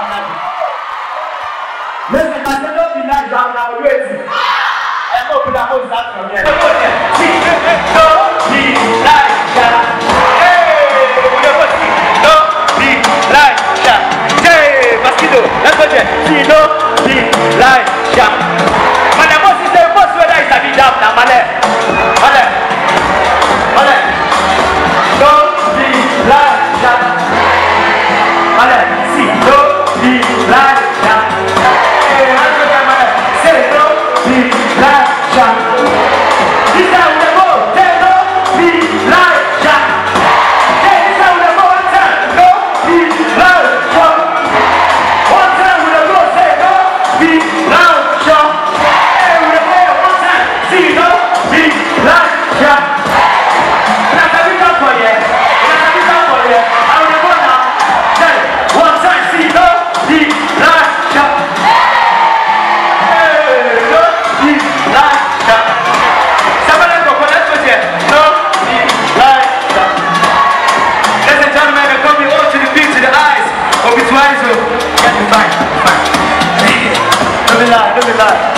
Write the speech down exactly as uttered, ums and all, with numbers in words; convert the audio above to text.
Listen, I said don't be like that now, wait. I'm not going to hold that from here. Don't be like that. Hey, don't be like that. Hey, Baskido, let's go there. Don't be like that. Man, the most is the most whether it's a bit down now, man. Man, man. Don't be like that. Man, see, don't be like that. Obitwicz, get me back, back. Don't be lying, don't be lying.